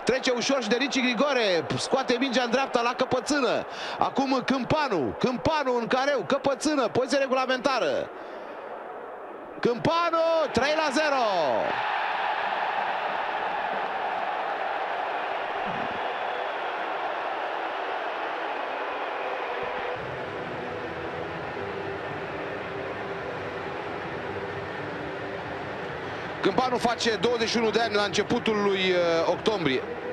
Trece ușor și de Ricci Grigore. Scoate mingea în dreapta la căpățână. Acum Câmpanu. Câmpanu în careu. Căpățână. Poziție regulamentară. Câmpanu. 3-0. Câmpanu face 21 de ani la începutul lui octombrie.